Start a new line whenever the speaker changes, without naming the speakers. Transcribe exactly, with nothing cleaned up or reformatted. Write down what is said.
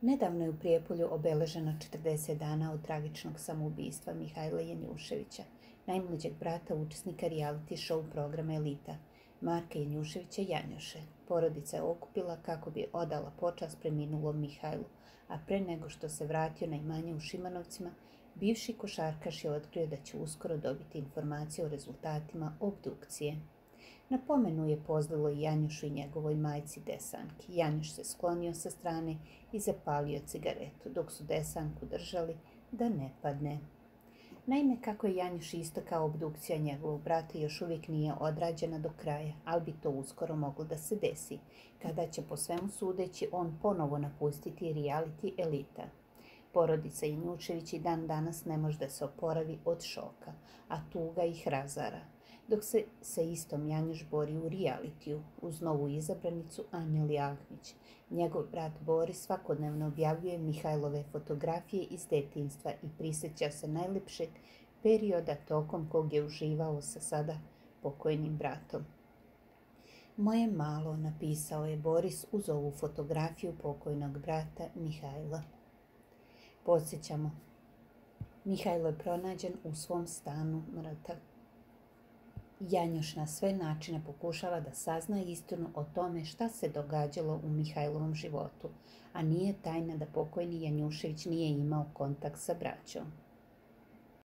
Nedavno je u Prijepolju obeleženo četrdeset dana od tragičnog samoubistva Mihajla Janjuševića, najmlađeg brata učesnika reality show programa Elita, Marka Janjuševića Janjuše. Porodica je okupila kako bi odala počast preminulom Mihajlu, a pre nego što se vratio na imanje u Šimanovcima, bivši košarkaš je otkrio da će uskoro dobiti informacije o rezultatima obdukcije. Na pomenu je pozlilo i Janjušu i njegovoj majci Desanki. Janjuš se sklonio sa strane i zapalio cigaretu, dok su Desanku držali da ne padne. Naime, kako je Janjuš istakao, obdukcija njegovog brata još uvijek nije odrađena do kraja, ali bi to uskoro moglo da se desi, kada će po svemu sudeći on ponovo napustiti reality Elita. Porodica Janjušević i dan danas ne može da se oporavi od šoka, a tuga ih razara, dok se sa istom Janjuš bori u realitiju uz novu izabranicu Anjeli Agnić. Njegov brat Boris svakodnevno objavljuje Mihajlove fotografije iz detinjstva i prisjeća se najlepšeg perioda tokom kog je uživao sa sada pokojnim bratom. Moje malo, napisao je Boris uz ovu fotografiju pokojnog brata Mihajla. Podsjećamo, Mihajlo je pronađen u svom stanu mrtav. Janjuš na sve načine pokušava da sazna istinu o tome šta se događalo u Mihajlovom životu, a nije tajna da pokojni Janjušević nije imao kontakt sa braćom.